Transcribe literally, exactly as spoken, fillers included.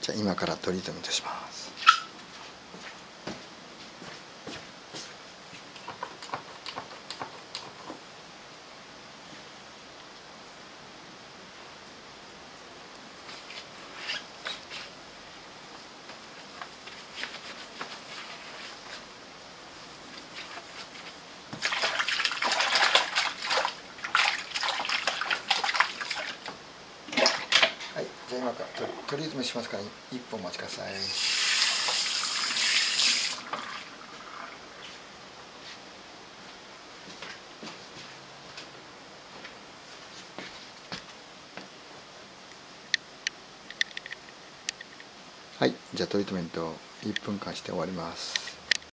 じゃあ今からトリートメントします。はい、じゃあ今からトトリートメントしますからいっぷんお待ちください。はい、じゃあトリートメントいっぷんかんして終わります。